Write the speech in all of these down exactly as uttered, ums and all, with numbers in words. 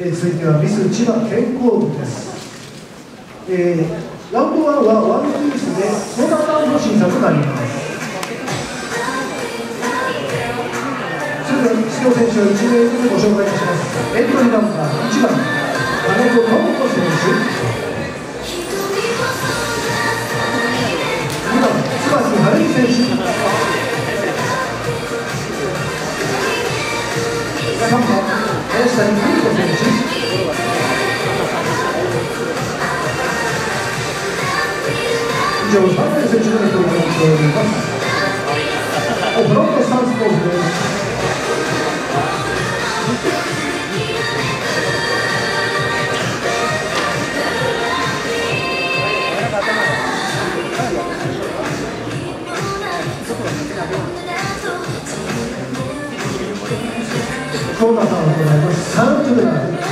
えー、続いてはミス千葉健康部です。えー、ラウンドワンはワンピースで相談ラウンド審査となります。それでは出場選手をいち名ずつご紹介いたします。エントリーナンバーいちばん金子智子選手、にばん椿春美選手、さんばん林谷久美子選手、以上さん名選手のエントリーとなっております。フロントスタンスポーズです。コーナーさんを行います。サウンドでなる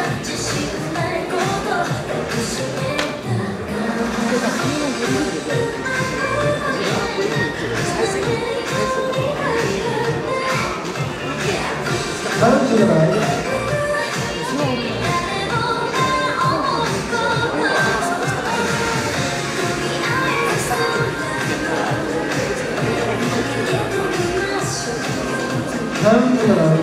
サウンドでなるサウンドでなる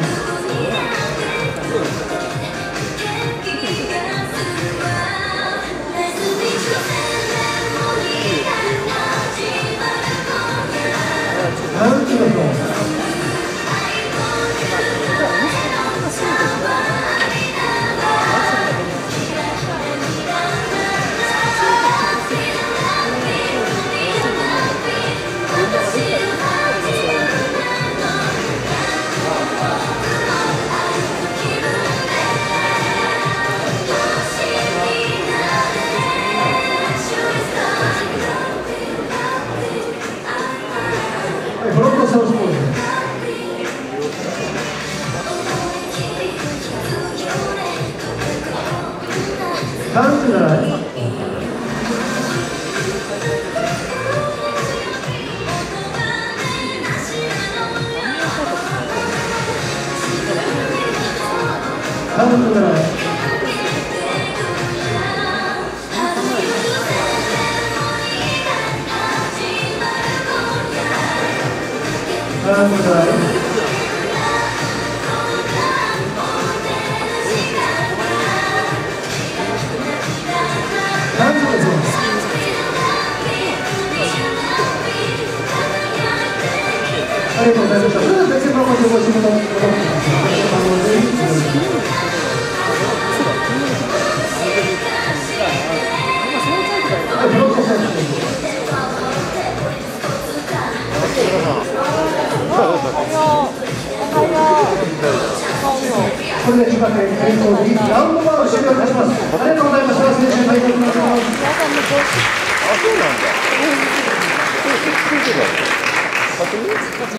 フロントサウスポーズです。カウントがないカウントがないカウントがないありがとうございました。それでは別の場所でご仕事をお願いします。これで千葉県健康にラウンドワンを終了いたします。ありがとうございました。選手会長の皆様。あ、そうなんだ。